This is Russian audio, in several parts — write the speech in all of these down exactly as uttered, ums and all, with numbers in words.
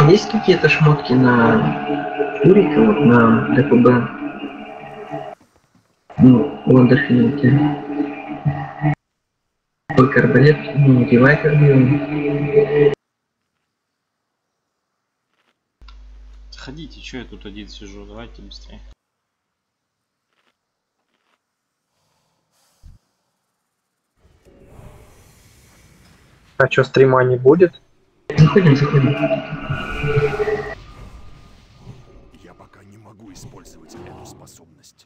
Есть какие-то шмотки на Урика, вот на ДПБ? Ну, Ландерфилде. Только арбалет, ну, надевай как бы. Ходите, что я тут один сижу, давайте быстрее. А что, стрима не будет? Заходим, заходим. Я пока не могу использовать эту способность.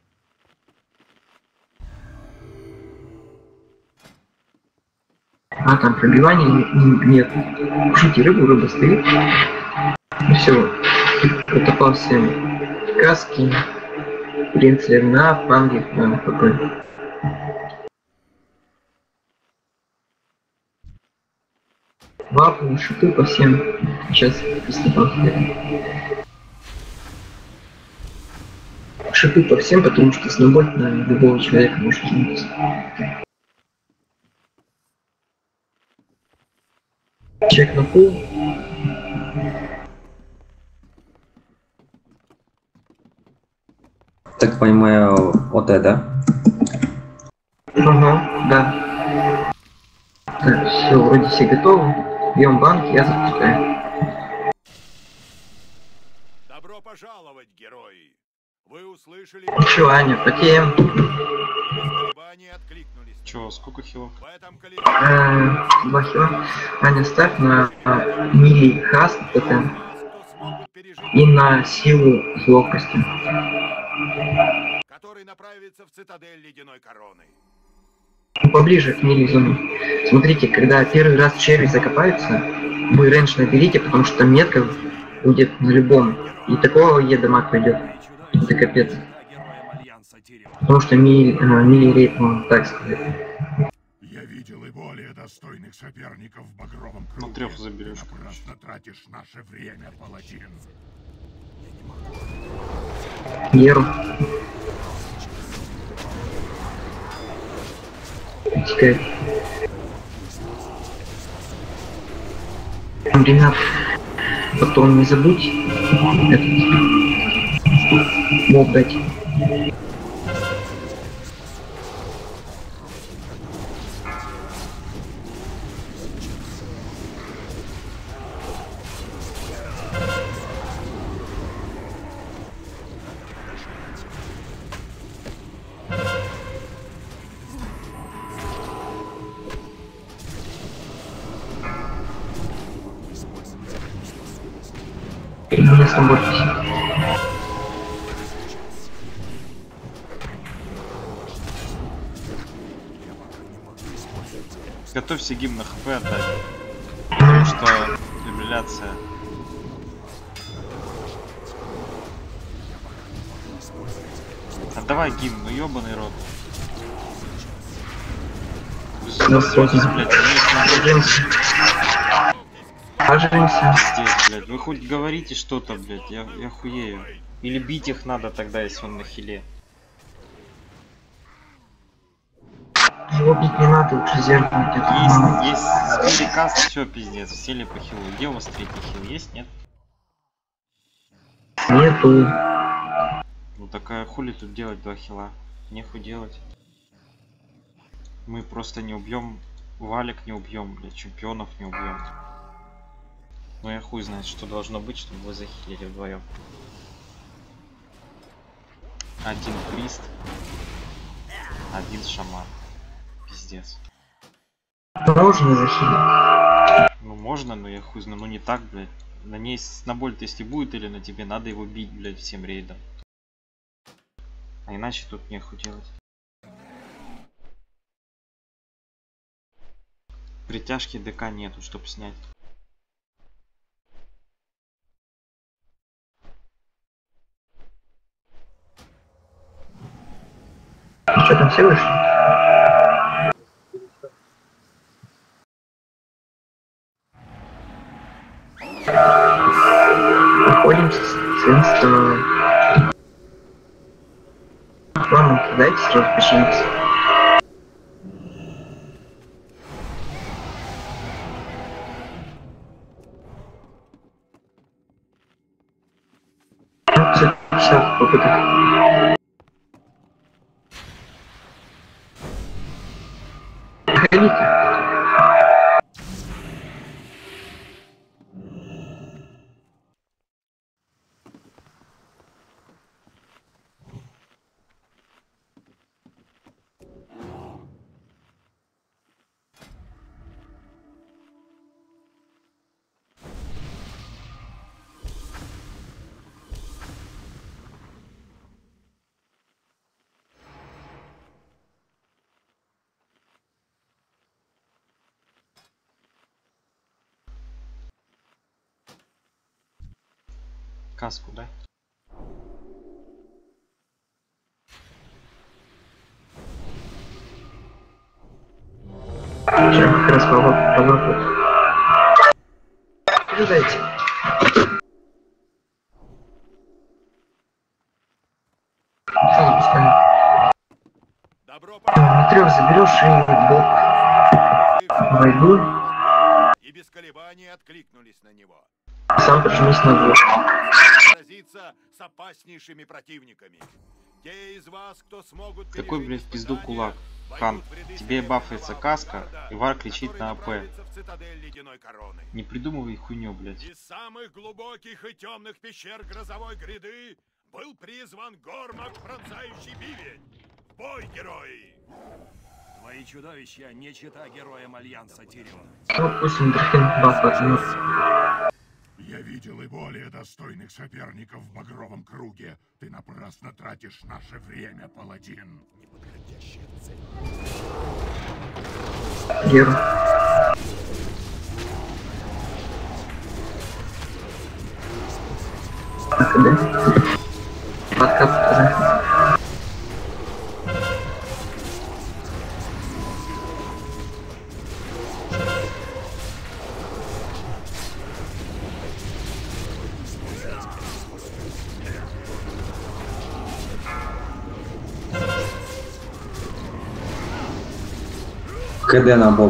А, там пробивания нет. Кушайте рыбу, рыба стоит. Все. Потопал всем каски. Принц Лерна, Панги, на ХП. Вапу, шипы по всем. Сейчас приступал. Шипы по всем, потому что снобой на любого человека может кинуться. Чек на пол. Так понимаю, вот это. Ага, да. Так, все, вроде все готовы. Бьем банк, я запускаю. Добро пожаловать, герои! Вы услышали... Че, Аня, потеем? Че, сколько хилов? Э, два хила. Аня, ставь на а, мили хаст это, и на силу с ловкостью. Который направится в цитадель ледяной короны. Поближе к мили зону. Смотрите, когда первый раз черви закопаются, вы рейндж наберите, потому что метка будет на любом. И такого Е дамаг пойдет. Это капец. Потому что мили, э, мили рейд, можно так сказать. Я видел и более достойных соперников в багровом круге. Ну, трех заберешь. Ты напрасно тратишь наше время, паладин. Еру. Тикает. Ренат, потом не забудь этот моб дать. Не сработать. Готовься гимн на хп отдать. Потому что фибрилляция. Отдавай гимн, ну ёбаный рот. Ну, Сразу, блядь, Поженимся. здесь, блядь. Вы хоть говорите что-то, блядь, я, я хуею. Или бить их надо тогда, если он на хиле. Его бить не надо, лучше зеркало. Есть, есть, сбили каст, все, пиздец, сели по хилу. Где у вас третий хил? Есть, нет? Нету. Ну такая хули тут делать два хила? Нехуй делать. Мы просто не убьем, Валик не убьем, блядь, чемпионов не убьем. Ну я хуй знает, что должно быть, чтобы вы захилили вдвоем. Один прист, один шаман. Пиздец. Можно захилить. Ну можно, но я хуй знаю, ну не так, блядь. На ней снобольт, если будет, или на тебе, надо его бить, блядь, всем рейдом. А иначе тут нехуй делать. Притяжки ДК нету, чтоб снять. Что там все вышли? Уходим с инста. Ладно, дайте сразу починиться. опыта. Ходите. Каску, да? Сейчас как раз поворот. Передайте. Все, запускаем. На трех заберешь и бок войду. И без колебаний откликнулись на него. Сам прижмись на двух. Сразиться с опаснейшими противниками. Те из вас, кто смогут Какой, блядь, в пизду кулак? Хан, тебе бафается каска, и Вар кричит на АП. Не придумывай хуйню, блядь. Из самых глубоких и темных пещер грозовой гряды был призван Гормак, пронзающий бивень. В бой, герои! Твои чудовища не чета героям Альянса Тирион. Ну, пусть Эндорфин баф возьмет. Я видел и более достойных соперников в багровом круге. Ты напрасно тратишь наше время, паладин. Неподходящая цель. Геру. АКД. Подкап тоже. КД на бок.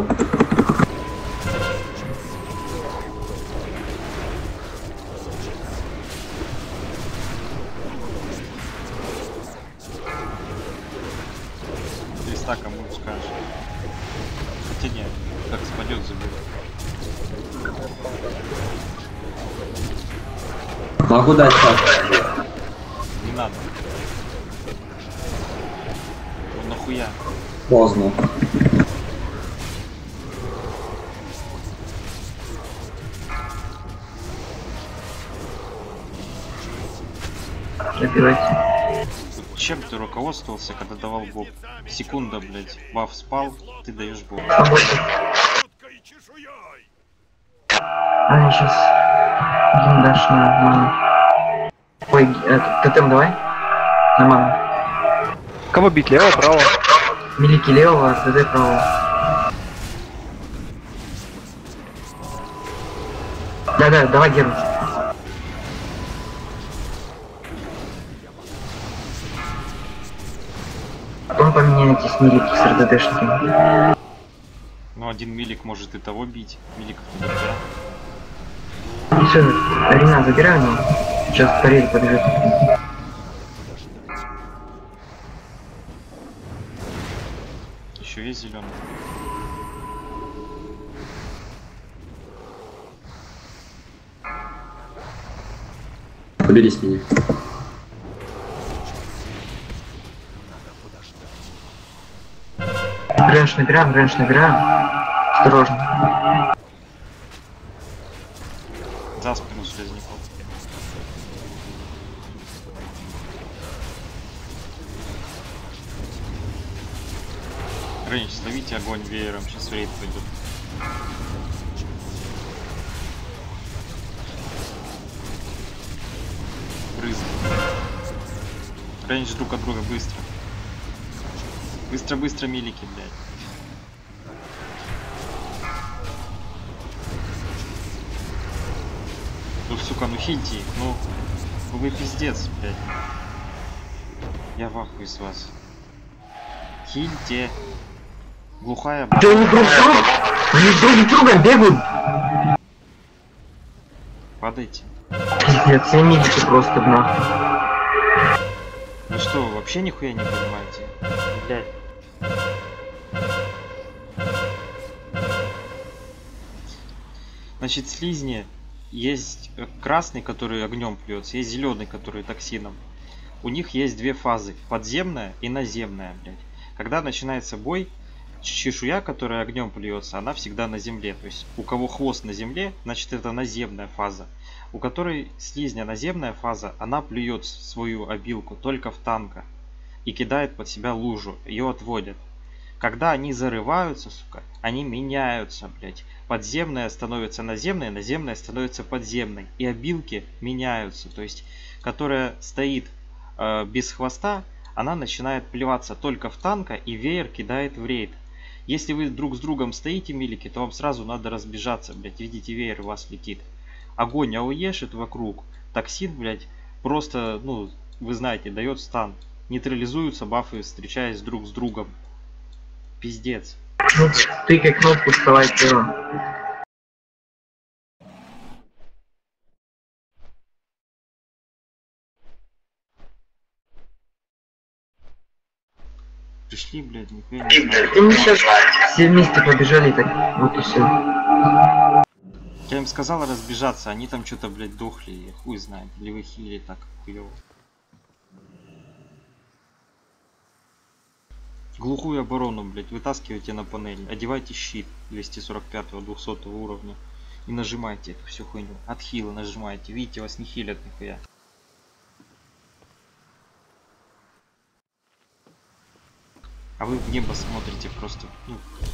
Листа кому скажешь. Хотя нет, как спадет, заберет. Могу дать так. Не надо. Ну нахуя? Поздно. Забирайте. Чем ты руководствовался, когда давал боб? Секунда, блядь, баф спал, ты даешь боб. А, сейчас гимдаш на ману. Ой, этот, тотем давай. На ману. Кого бить, лево, право? Милики левого, ТД правого. Да-да, давай Геру. Потом поменяйтесь милики с РДДшниками. Ну один милик может и того бить. Миликов не бьет. И все, арена забираю, но сейчас парель подбежит. Еще есть зеленый. Поберись меня. Рэнш набираем, рэнш набираем. Осторожно. За спину слезняков. Рейндж, словите огонь веером, сейчас рейд пойдет. Брызг. Рейндж друг от друга быстро. Быстро-быстро милики, блядь. Ну, сука, ну хильте их, ну. Ну вы пиздец, блядь. Я в ахуе с вас. Хильте. Глухая, блядь. Да они друг друга, они друг друга бегают. Падайте. Пиздец, все милики просто нахуй. что, вообще нихуя не понимаете? Блядь. Значит, слизни есть красный, который огнем плюется, есть зеленый, который токсином. У них есть две фазы, подземная и наземная, блядь. Когда начинается бой, чешуя, которая огнем плюется, она всегда на земле. То есть у кого хвост на земле, значит это наземная фаза. У которой слизня наземная фаза, она плюет свою обилку только в танка и кидает под себя лужу, ее отводят. Когда они зарываются, сука, они меняются, блядь. Подземная становится наземной, наземная становится подземной. И обилки меняются. То есть, которая стоит э, без хвоста, она начинает плеваться только в танка, и веер кидает в рейд. Если вы друг с другом стоите, милики, то вам сразу надо разбежаться, блядь. Видите, веер у вас летит. Огонь ауешит вокруг. Токсин, блядь, просто, ну, вы знаете, дает стан. Нейтрализуются бафы, встречаясь друг с другом. Пиздец. Ну, тыкай кнопку, вставай первым. Пришли, блядь, нихуя не знаю. Ты мы сейчас все вместе побежали, так вот и все. Я им сказал разбежаться, они там что-то, блядь, дохли, я хуй знает, или вы хилили так хуёво. Глухую оборону, блядь, вытаскивайте на панель, одевайте щит двести сорок пятого двухсотого уровня и нажимайте эту всю хуйню. Отхила нажимайте, видите, вас не хилят нихуя. А вы в небо смотрите просто, ну...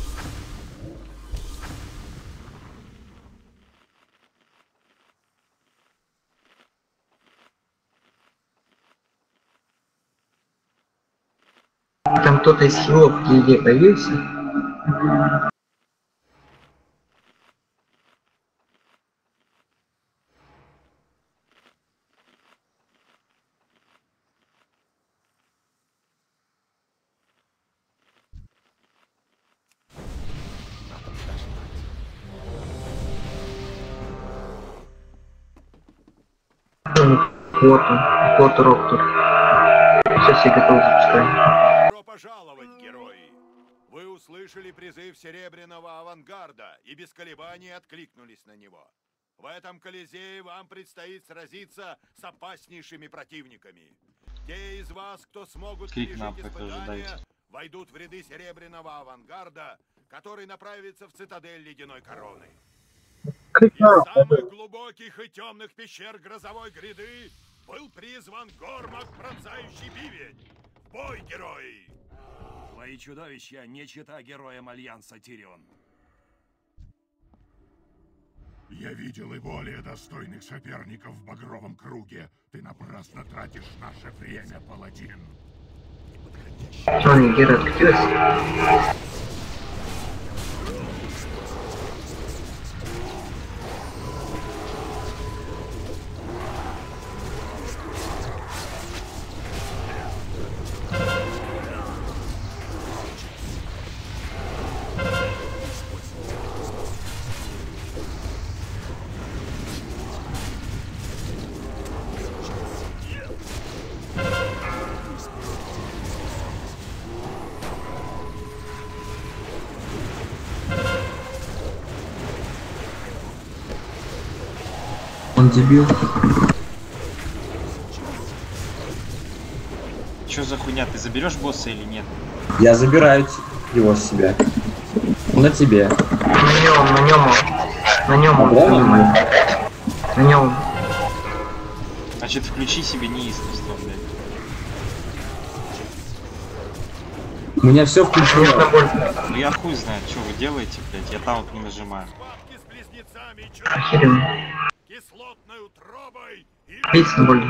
Там кто-то из хилов в гильдии появился? Вот он, вот Роктор. Все, все готовы запускать. Добро пожаловать, герои! Вы услышали призыв Серебряного Авангарда и без колебаний откликнулись на него. В этом Колизее вам предстоит сразиться с опаснейшими противниками. Те из вас, кто смогут Крик нам, пережить как вы испытания, ожидаете. войдут в ряды Серебряного Авангарда, который направится в цитадель Ледяной Короны. Из самых глубоких и темных пещер Грозовой Гряды был призван Гормак, пронзающий бивень. В бой, герои! Твои чудовища не чета героям Альянса, Тирион. Я видел и более достойных соперников в Багровом Круге. Ты напрасно тратишь наше время, паладин. Что, Нигера откатилась? Он дебил. Чё за хуйня, ты заберешь босса или нет? Я забираю его с себя. На тебе. На нем, на нем он. На нем он. Нормально? На нем. Значит, включи себе неистовство, блядь. У меня все включено. Конечно, боль. Ну я хуй знает, что вы делаете, блядь, я там вот не нажимаю. Схватки с близнецами и Охеренно. кислотной утробой и... Отлично, боль.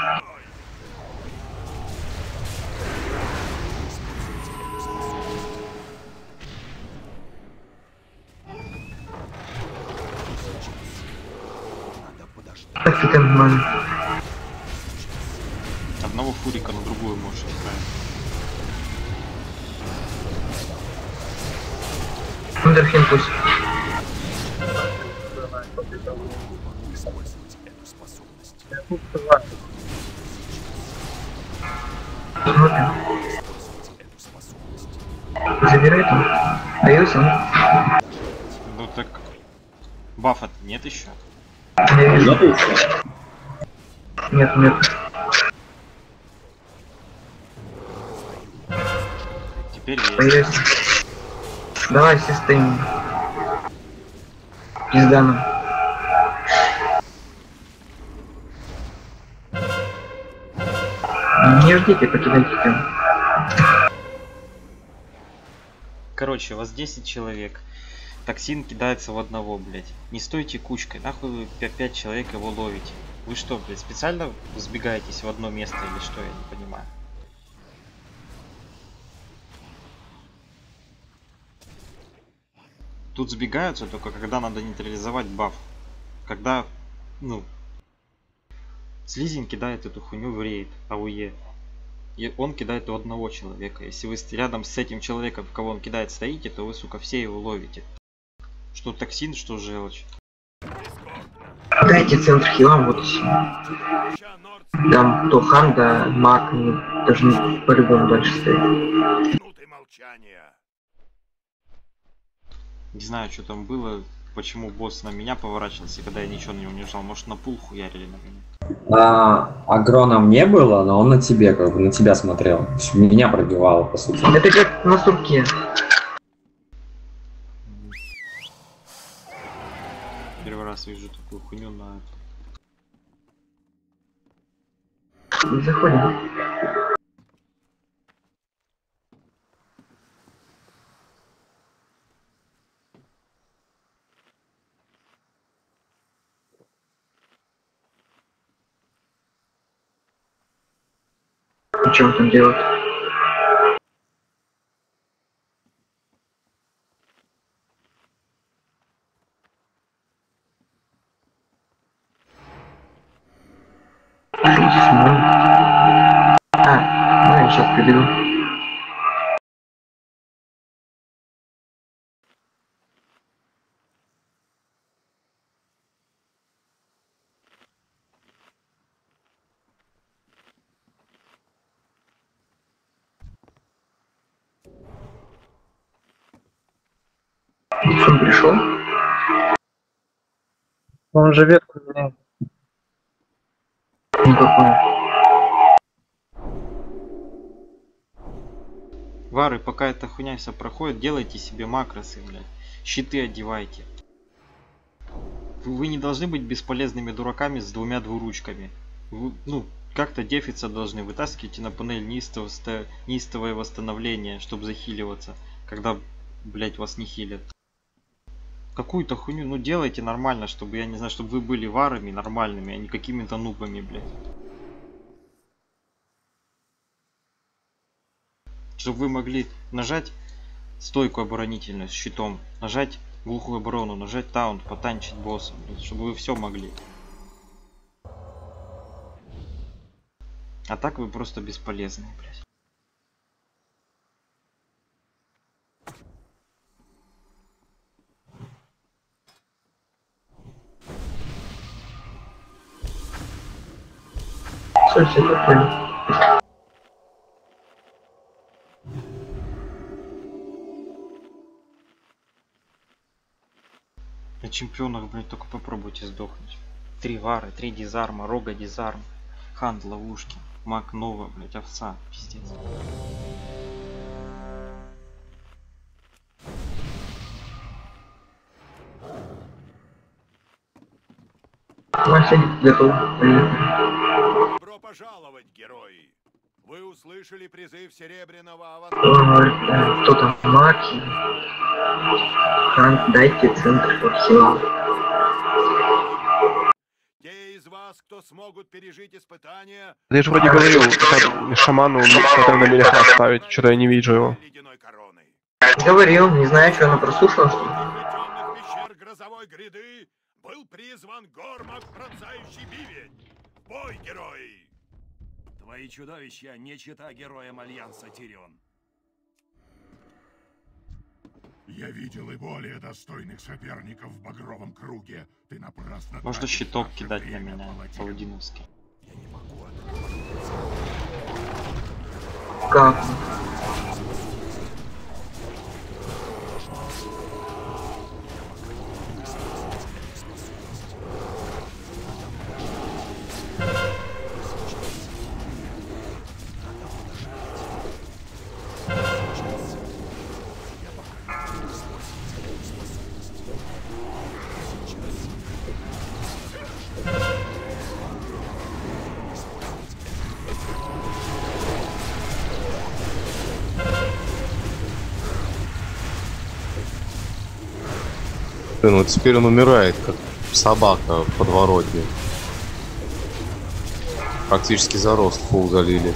Так ты там нормально. Одного фурика на другую можешь отправить. Ундерхин пусть. Смотрим. Забирай там. Появился он. Ну так... Бафа нет еще? Я вижу. Нет, нет. Теперь есть. Появился. Давай все стоим. Пизда нам. Не ждите, покидайте там. Короче, вас десять человек. Токсин кидается в одного, блять. Не стойте кучкой, нахуй вы пять человек его ловите. Вы что, блять, специально сбегаетесь в одно место или что, я не понимаю. Тут сбегаются только когда надо нейтрализовать баф. Когда, ну, слизень кидает эту хуйню в рейд, АОЕ. И он кидает у одного человека. Если вы рядом с этим человеком, в кого он кидает, стоите, то вы, сука, все его ловите. Что токсин, что желчь. Дайте центр хилам, вот и все. Там то хан, да маг, должны по-любому дальше стоять. Не знаю, что там было, почему босс на меня поворачивался, когда я ничего на него не жал. Может, на пул хуярили на меня. А, агроном не было, но он на тебе, как бы на тебя смотрел. Меня пробивало, по сути. Это как на сурке. Первый раз вижу такую хуйню на... Заходим. И что он там делает? А, ну я сейчас прибегу. Он пришел? Он же ветку меняет. Никакой. Вары, пока эта хуйня вся проходит, делайте себе макросы, блядь. Щиты одевайте. Вы не должны быть бесполезными дураками с двумя двуручками. Вы, ну, как-то дефиться должны. Вытаскивайте на панель неистовое, неистовое восстановление, чтобы захиливаться, когда, блядь, вас не хилят. Какую-то хуйню, ну делайте нормально, чтобы, я не знаю, чтобы вы были варами нормальными, а не какими-то нубами, блядь. Чтобы вы могли нажать стойку оборонительную с щитом, нажать глухую оборону, нажать таунт, потанчить босса, блядь, чтобы вы все могли. А так вы просто бесполезны, блядь. Все, все такое. На чемпионах, блядь, только попробуйте сдохнуть. Три вары, три дизарма, рога дизарм, хант ловушки, маг нова, блядь, овца, пиздец. Вася готов. Добро пожаловать, герои! Вы услышали призыв серебряного аватара. Кто там? Маки. Хан, дайте центр хила. Те из вас, кто смогут пережить испытания... Ты же вроде говорил, как шаману надо на мелеха ставить, что-то я не вижу его. ледяной короной. Говорил, не знаю, что она прослушала, что ли. Темных пещер грозовой гряды был призван Гормак, пронзающий бивень. В бой, герои! Твои чудовища не чета героям Альянса, Тирион. Я видел и более достойных соперников в багровом круге. Ты напрасно... Можно тратишь щиток наше кидать на время, меня, паладин. паладиновский. Я не могу отказаться. как? Ну теперь он умирает, как собака в подворотне. Практически за рост фул залили.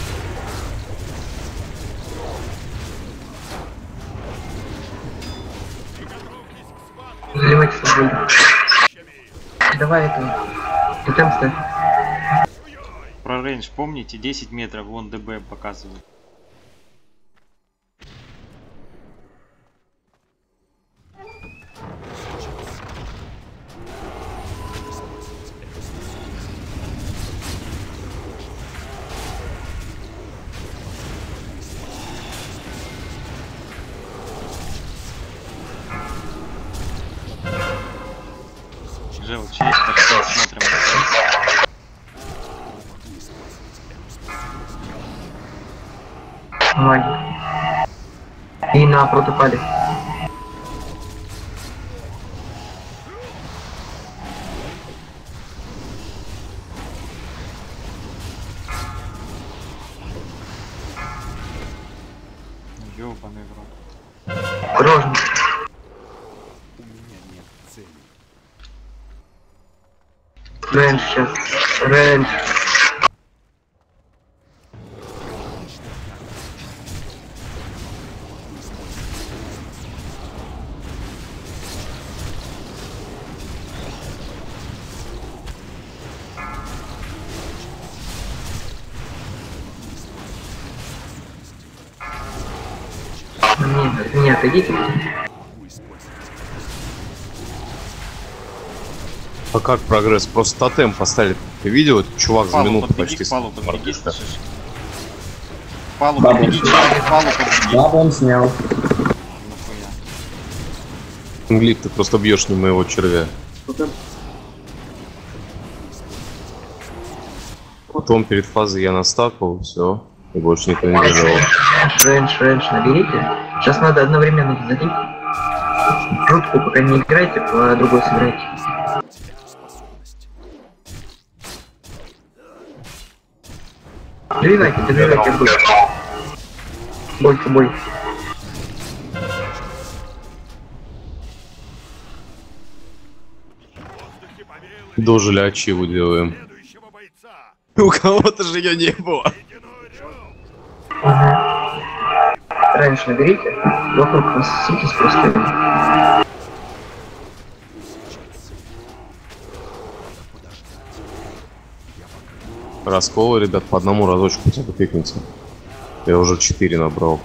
Заливайте с собой. Давай это. Тотем ставь. Про рейндж помните? десять метров, вон ДБ показывает. Желчь есть, так что смотрим. Магия. И на протопале. Ёбаный в рот. Осторожно. Рэндж сейчас. Рэндж. Нет, не отойдите. А как прогресс? Просто тотем поставили. Ты видел, этот чувак за Палу минуту подбеги, почти Палу с- подбеги, слышишь? Палу Бабу подбеги, снял. Чарли, Палу подбеги. Да, он снял. Нахуя. Глик, ты просто бьешь не моего червя. Потом перед фазой я настакал, все. И больше никто не бежал. Рэндж, Рэндж наберите. Сейчас надо одновременно залить. Жутку пока не играйте, по другой сыграйте. Добивайте, добивайте бой. Бойка, бой. Дожили ачиву делаем. Следующего бойца. У кого-то же ее не было. Ледяной рев. Рэндж наберите. Вокруг рассыпьтесь просто. Расколы, ребят, по одному разочку хотя бы тыкните. Я уже четыре набрал.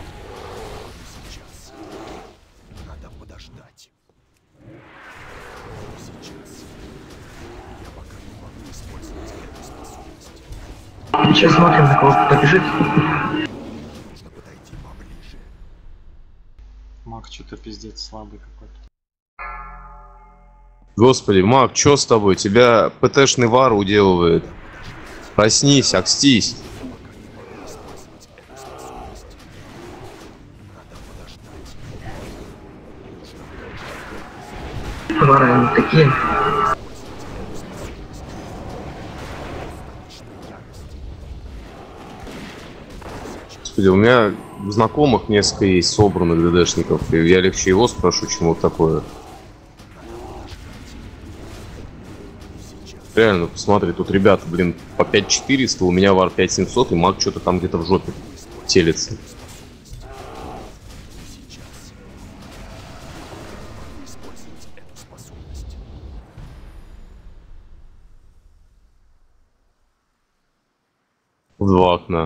Надо подождать. Сейчас смотрим, на кого побежит. Нужно подойти поближе. Маг что-то пиздец слабый какой-то. Господи, Мак, чё с тобой? Тебя ПТшный вар уделывает. Проснись, окстись. Вары они такие. Господи, у меня знакомых несколько есть собранных ДДшников. И я легче его спрошу, чем вот такое. Реально, посмотри, тут ребята, блин, по пять четыреста, у меня вар пять семьсот, и маг что-то там где-то в жопе телится. В два окна.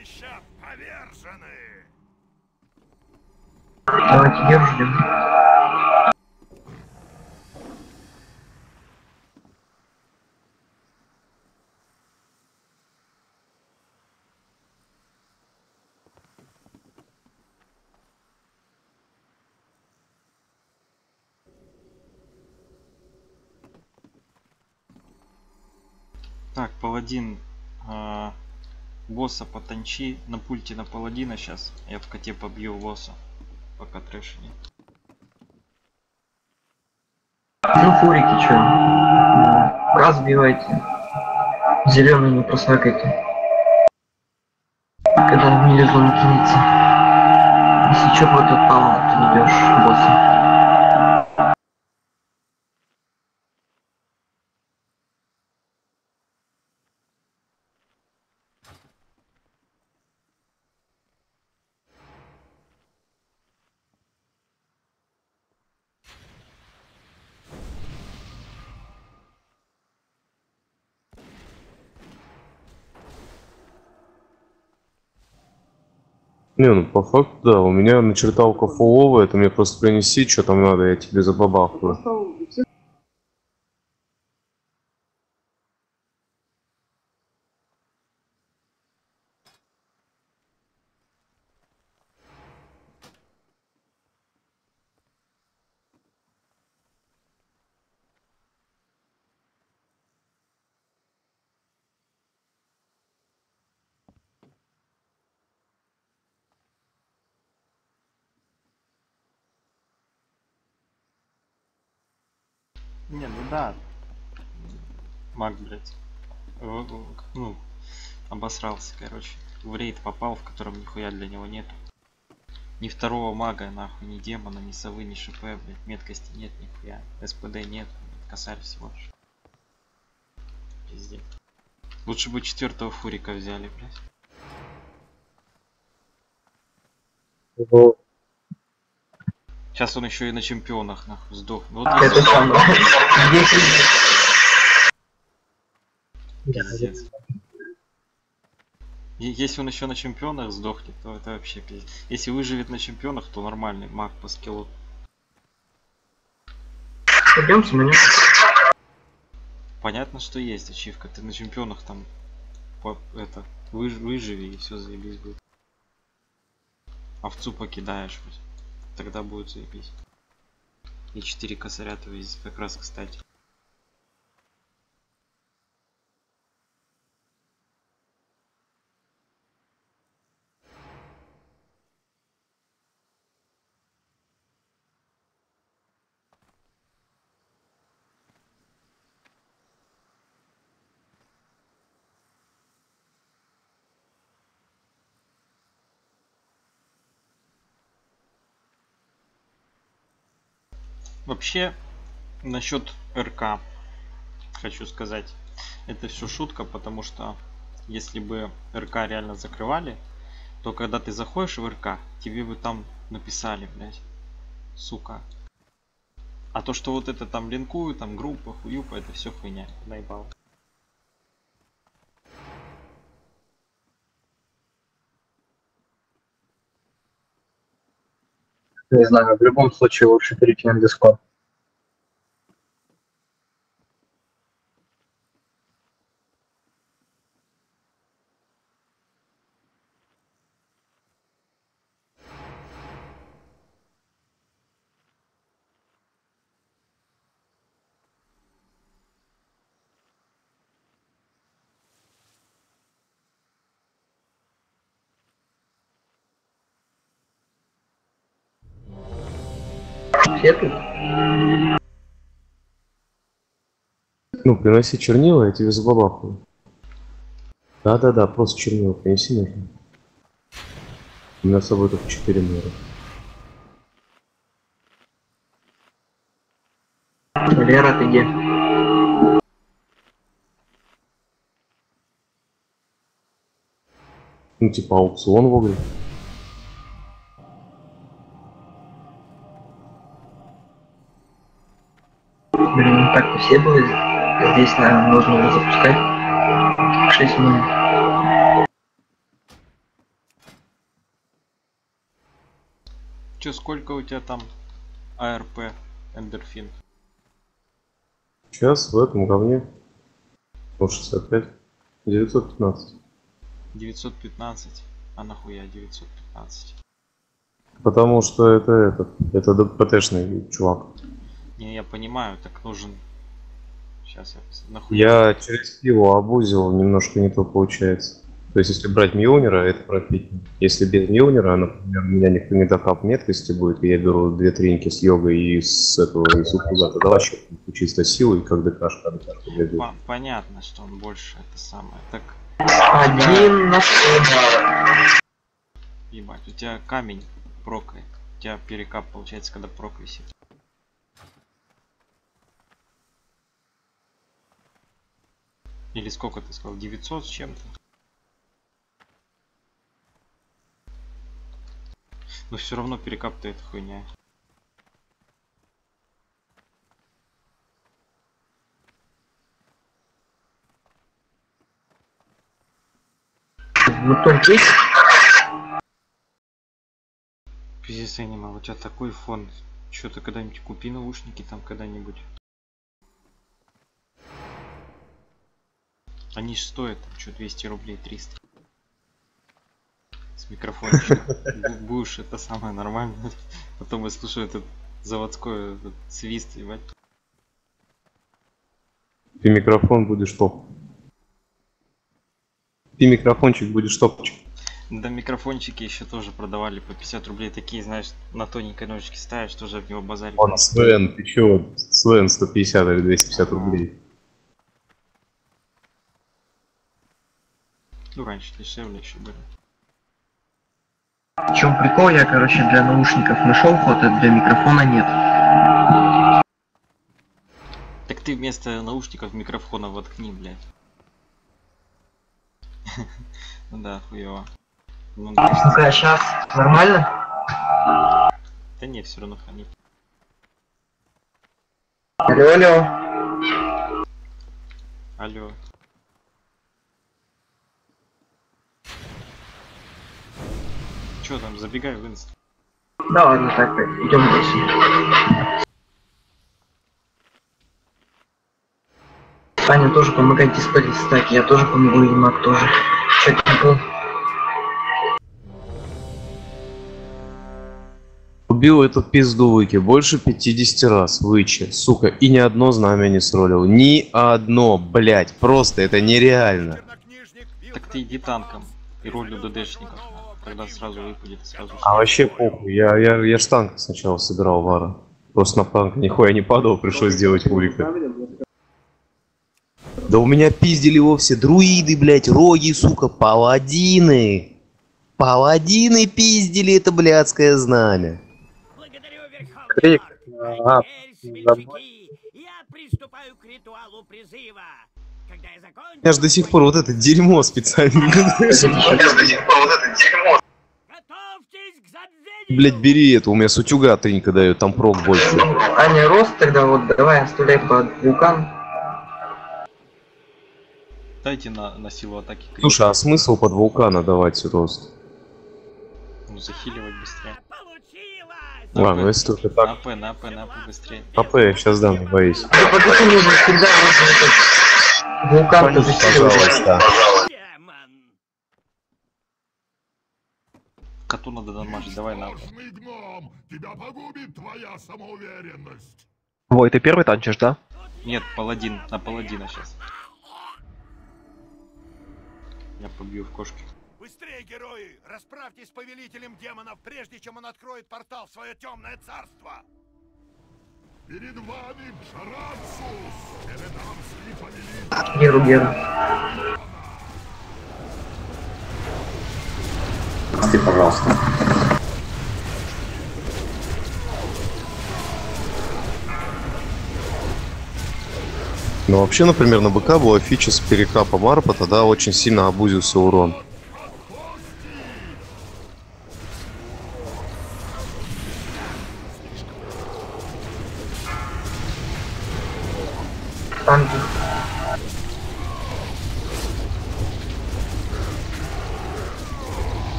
чудовища повержены! Давайте держим. Так, паладин, э, босса потанчи на пульте на паладина сейчас. Я в коте побью босса, пока трэша нет. Ну, фурики, чё? Газ сбивайте. Зеленый не просакайте. Когда в милизону кинется. Если чё, вот отпало, ты ведешь босса. Не, ну по факту, да, у меня начерталка фуловая, это мне просто принеси, что там надо, я тебе забабахаю. Не, ну да. Маг, блядь. В- в- Ну, обосрался, короче. В рейд попал, в котором нихуя для него нету. Ни второго мага, нахуй, ни демона, ни совы, ни ШП, блядь. Меткости нет, нихуя. СПД нет, косарь всего лишь. Пиздец. Лучше бы четвертого фурика взяли, блядь. Ну, Сейчас он еще и на чемпионах, нахуй, сдох. Ну, вот Это если- самое. Где кризис? Пиздец. Е- Если он еще на чемпионах сдохнет, то это вообще пиздец. Если выживет на чемпионах, то нормальный маг по скиллу. Пойдем сманем. Понятно, что есть ачивка. Ты на чемпионах там по- это выж- выживи и все заебись будет. Овцу покидаешь хоть. Тогда будет заебись. И четыре косаря то есть как раз кстати. Вообще, насчет РК хочу сказать. Это все шутка, потому что если бы РК реально закрывали, то когда ты заходишь в РК, тебе бы там написали, блядь, сука. А то, что вот это там линкуют, там группа, хуюпа, это все хуйня, наебало. не знаю, в любом случае лучше перейти на Discord. Все тут? Ну, приноси чернила, я тебе забабахаю. Да-да-да, просто чернила принеси нужно. У меня с собой только четыре мэра. Лера, ты где? Ну, типа аукцион вовремя. Блин, ну так-то все были. Здесь, наверное, нужно было запускать. шесть минут. Чё, сколько у тебя там АРП, эндорфин? Сейчас в этом говне. сто шестьдесят пять. девятьсот пятнадцать. девятьсот пятнадцать. А нахуя девятьсот пятнадцать? Потому что это этот, это ДПТшный чувак. Не, я понимаю, так нужен. Сейчас я пос- нахуя. Я через пиво обузил, немножко не то получается. То есть, если брать Мьёлнира, это профитнее. Если без Мьёлнира, например, у меня никто не докап меткости будет, и я беру две тринки с йогой и с этого, и с упуза, тогда вообще чисто силой, как ДКшка, ДКшка дойдет. Пон- Понятно, что он больше это самое. Так, Один на сто. ебать, у тебя камень прокает. У тебя перекап получается, когда прок висит. Или сколько ты сказал? девятьсот с чем-то? Но все равно перекап-то это хуйня. Ну только есть. Пиздец, анима, у тебя такой фон. Что ты когда-нибудь купи наушники там когда-нибудь? Они ж стоят, там, что, двести рублей, триста. С микрофончиком. Бу- Будешь это самое нормальное. Потом я слушаю этот заводской этот свист, ебать. Ты микрофон будешь топ. Ты микрофончик будешь топчик. Да, микрофончики еще тоже продавали по пятьдесят рублей. Такие, знаешь, на тоненькой ножичке ставишь, тоже в него базарить. Он Свен, ты чё? Свен сто пятьдесят или двести пятьдесят рублей. Ну, раньше дешевле еще были. В чем прикол, я, короче, для наушников нашел ход, а для микрофона нет. Так ты вместо наушников микрофона воткни, блядь. Ну да, хуёво. Ну, Ну-ка, сейчас нормально? да не, все равно хамит. Алло, алло. Алло. Чё там, забегай в инст. Да ладно, так, идем дальше. Таня тоже помогает дисплей листать, я тоже помогу, и Мак тоже. Чё ты не был? Убил эту пизду Выки больше пятидесяти раз, Вычи, сука, и ни одно знамя не сролил. Ни одно, блять, просто это нереально. Так ты иди танком и ролью ДДшников. Когда сразу выпадет, сразу... А вообще похуй, я, я, я ж танк сначала собирал, Вара. Просто на танк нихуя не падал, пришлось делать улика. Да у меня пиздили вовсе друиды, блять, роги, сука, паладины. Паладины пиздили это блядское знамя. Крик. А, Я приступаю к ритуалу призыва. Когда я закончу... Я ж до сих пор вот это дерьмо специально. Готовьтесь к забвению! Блять, бери это, у меня с утюга тринька дает, там прок больше. Аня, рост тогда, вот давай оставляй под вулкан. Дайте на, на силу атаки. Слушай, а смысл под вулкана давать рост? Ну, захиливать быстрее. Получилось! Ладно, если только На так. АП, на АП, на АП быстрее. АП я сейчас дам, не боись. Да подожди, нужно всегда вот этот вулкан-то засиливать. Пожалуйста. Демон! Коту надо дамажить, давай на АП. Страшный гном! Тебя погубит твоя самоуверенность! Вой, ты первый танчишь, да? Нет, паладин, на паладина сейчас. Я побью в кошки. Быстрее, герои! Расправьтесь с повелителем демонов, прежде чем он откроет портал в свое темное царство! Перед вами Джарацус! Передамский повелитель! Геру, Геру. Ты, пожалуйста. Ну вообще, например, на БК была фича с перекапом арпа, тогда очень сильно обузился урон. Танки.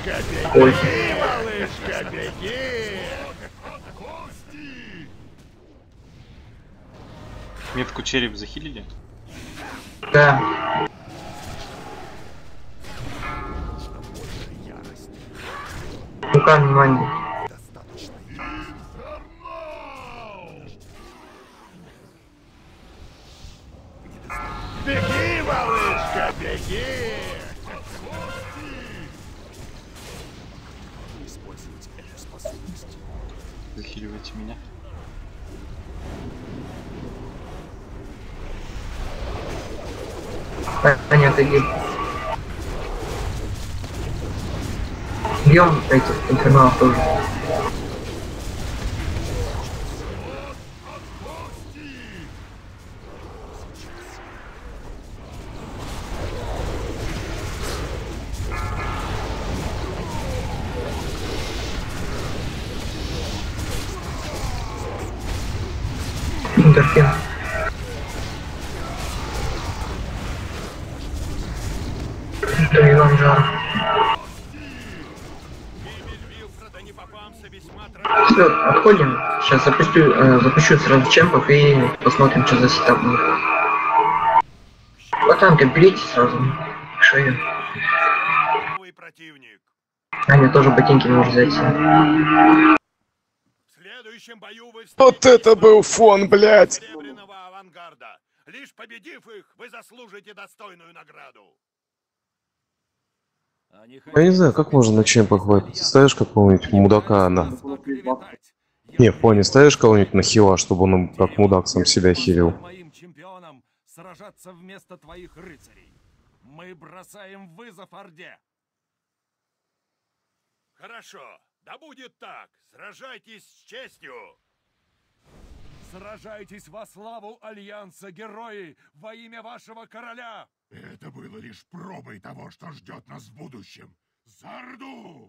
Ой. Беги, малышка, беги! Метку череп захилили? Да. Ну-ка, внимание. Беги, малышка, беги! Использовать эту способность. Захиливайте меня. Они отойди. Бьем этих инферналов тоже. Интерфин. Иван Жар. Все, отходим. Сейчас запущу, э, запущу сразу чемпов и посмотрим, что за сетап будет. По танкам берите сразу. Шею. Аня тоже ботинки может взять. В следующем бою вы Вот это был фон, блядь! Серебряного авангарда. Лишь победив их, вы заслужите достойную награду. Я не знаю, как можно на чемпах вайпать? Ставишь какого-нибудь мудака на... Не, в плане, ставишь кого-нибудь на хила, чтобы он как мудак сам себя хилил. Моим чемпионам сражаться вместо твоих рыцарей. Мы бросаем вызов Орде. Хорошо, да будет так. Сражайтесь с честью. Сражайтесь во славу Альянса, герои, во имя вашего короля. Это было лишь пробой того, что ждет нас в будущем. За Орду!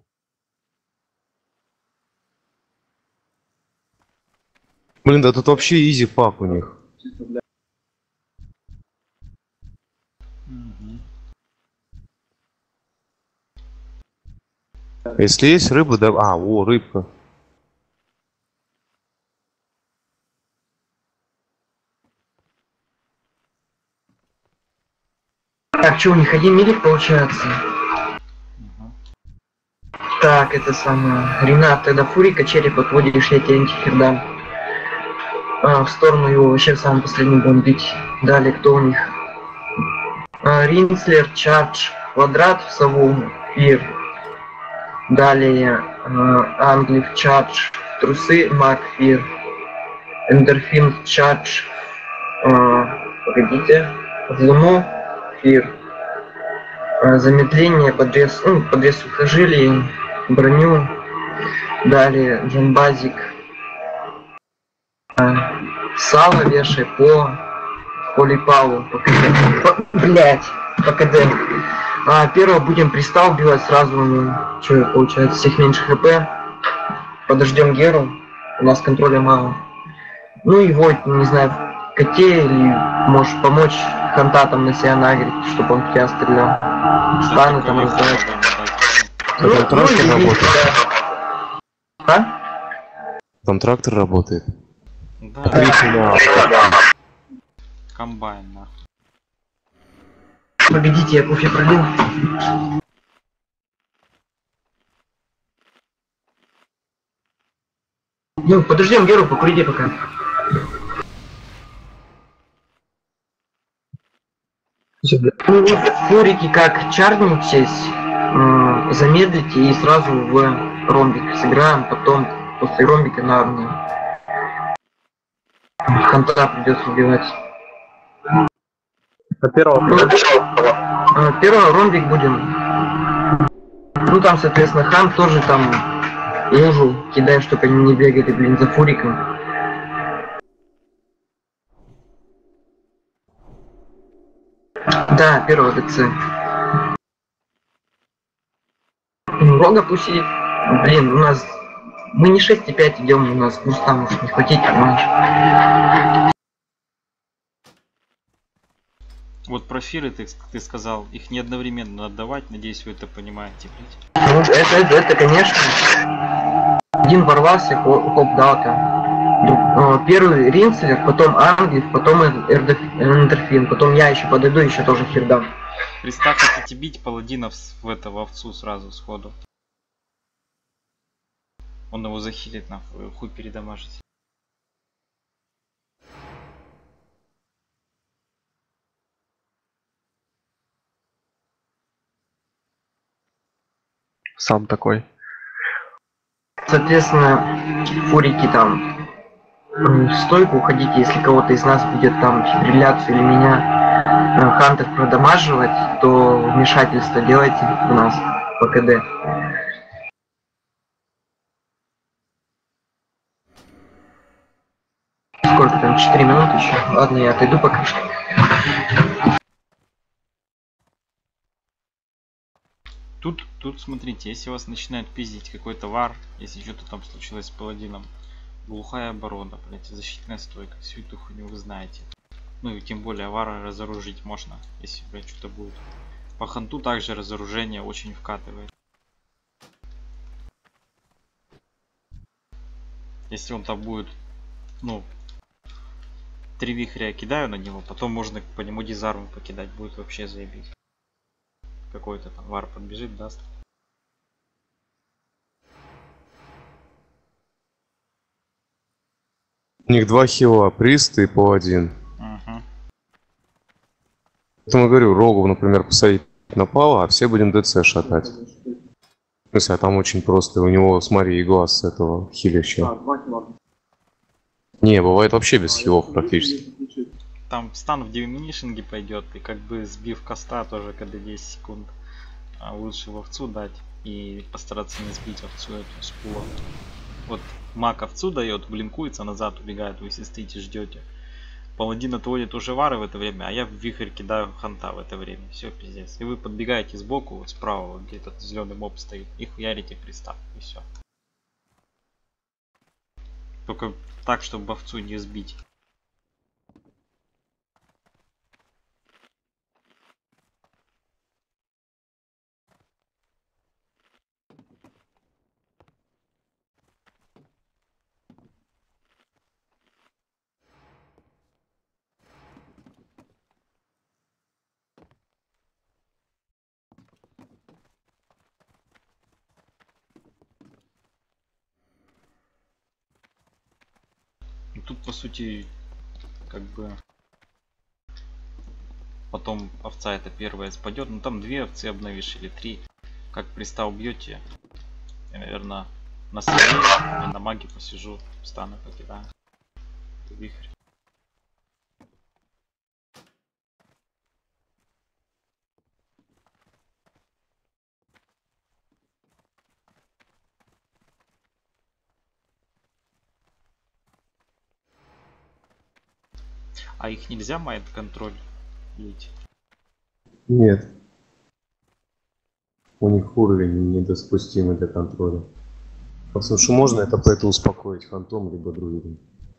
Блин, да тут вообще изи пак у них. Если есть рыба, да... А, о, рыбка. Так, что, у них один милик получается? Так, это самое... Ренат, тогда Фурика, череп отводишь, я тебе антихер дам. А, в сторону его вообще в самом последнем будем бить. Далее, кто у них? А, Ринслер, Чардж, Квадрат в сову, Фир. Далее, а, Англив, Чардж, Трусы, Мак, Фир. Эндорфин, Чардж. А, погодите. В Луну, Фир. А, замедление, подрез, ну, подрез сухожилий, броню. Далее, Джамбазик. А, сало вешай по Полипалу, по КД. Блять, по КД. А, первого будем пристал убивать сразу, что получается, всех меньше хп. Подождем Геру, у нас контроля мало. Ну и вот, не знаю, коте или можешь помочь Ханта там на себя нагреть, чтобы он в тебя стрелял. Станы там раздавать. Ну, там трактор ну, работает. Да. А? Там трактор работает. Да. Комбайн, нахуй. Погодите, я кофе пролил. Ну, подождем Геру, покурите пока. Ну, фурики как чарнитесь, э, замедлите и сразу в ромбик сыграем, потом после ромбика на армию. Ханта придется убивать. А первого... Ну, э, первый ромбик будем. Ну там, соответственно, хан тоже там лужу кидай, чтобы они не бегали, блин, за фуриком. Да, первого ДЦ. Рога пусть и... Блин, у нас... Мы не шесть и пять идем, у нас бурста может не хватить, понимаешь? Вот про фиры ты, ты сказал, их не одновременно отдавать, надеюсь, вы это понимаете, блядь. Ну, это, это, это, конечно. Один ворвался, хоп, дал там. Первый Ринцелер, потом Англив, потом Эндорфин, потом я еще подойду, еще тоже хер дам. Представь, хотите бить паладинов в это, в овцу сразу, сходу. Он его захилит, нахуй, хуй передамажить. Сам такой. Соответственно, фурики там в стойку уходите, если кого-то из нас будет там стреляться или меня э, Хантер продамаживать, то вмешательство делайте у нас по КД. Сколько там? четыре минуты еще? Ладно, я отойду пока что. Тут, тут смотрите, если вас начинает пиздить какой-то вар, если что-то там случилось с паладином, глухая оборона, блять, защитная стойка, всю эту хуйню вы знаете. Ну и тем более вара разоружить можно, если, блять, что-то будет. По ханту также разоружение очень вкатывает. Если он там будет, ну, три вихря кидаю на него, потом можно по нему дизарму покидать, будет вообще заебись. Какой-то там вар подбежит, даст. У них два хила, прист и паладин. Угу. Поэтому говорю, Рогу, например, посадить на пала, а все будем ДЦ шатать. В смысле, а там очень просто, у него, смотри, игла с этого хилища. Не, бывает вообще без хилов практически. Там стан в диминишинге пойдет, и как бы сбив коста тоже когда десять секунд. А лучше в овцу дать и постараться не сбить овцу эту с пула. Вот маг овцу дает, блинкуется, назад убегает, вы если стоите ждете. Паладин отводит уже вары в это время, а я в вихрь кидаю ханта в это время. Все, пиздец. И вы подбегаете сбоку, вот справа, вот где этот зеленый моб стоит, и хуярите пристав, и все. Только так, чтобы овцу не сбить. Тут по сути как бы потом овца это первая спадет, но там две овцы обновишь или три. Как пристав бьете, я наверное на своей и на маге посижу, стану покидаю вихрь. А их нельзя майнд-контроль лить? Нет. У них уровень недоспустимый для контроля. Потому что можно это по это успокоить фантом либо друидом.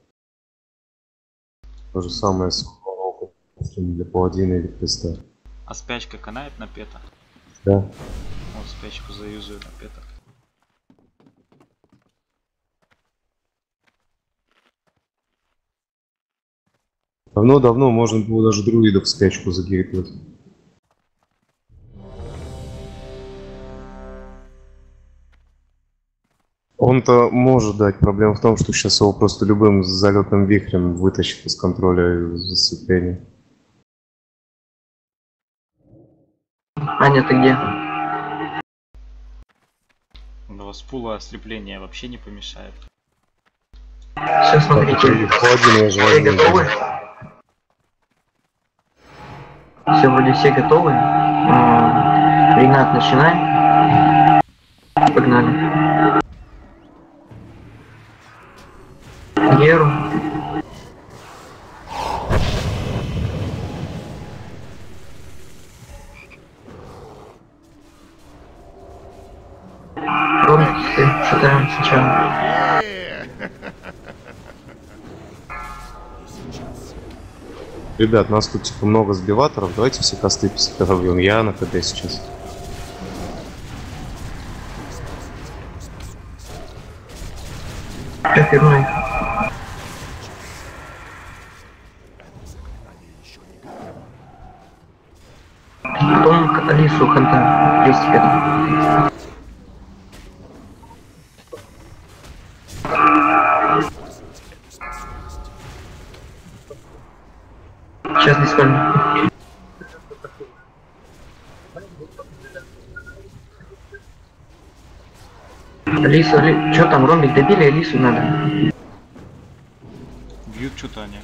То же самое с Рогом для паладина или креста. А спячка канает на пета? Да. Вот спячку заюзаю на пета. Давно-давно можно было даже друидов в спячку загирить. Он-то может дать. Проблема в том, что сейчас его просто любым залетным вихрем вытащит из контроля засыпления. Аня, ты где? Но с пула ослепления вообще не помешает. Все, смотрите. Все готовы? Все, вроде все готовы. Ренат, начинай. Погнали. Геру. Промки шатаем сначала. Ребят, нас тут типа много сбиваторов, давайте все косты подобьем. Я на КД сейчас. Профирмуй. Потом к Алису Ханта крестик. Сейчас не спальня. Алису, Али... Чё там, ромбик добили, Алису надо. Бьют что-то они.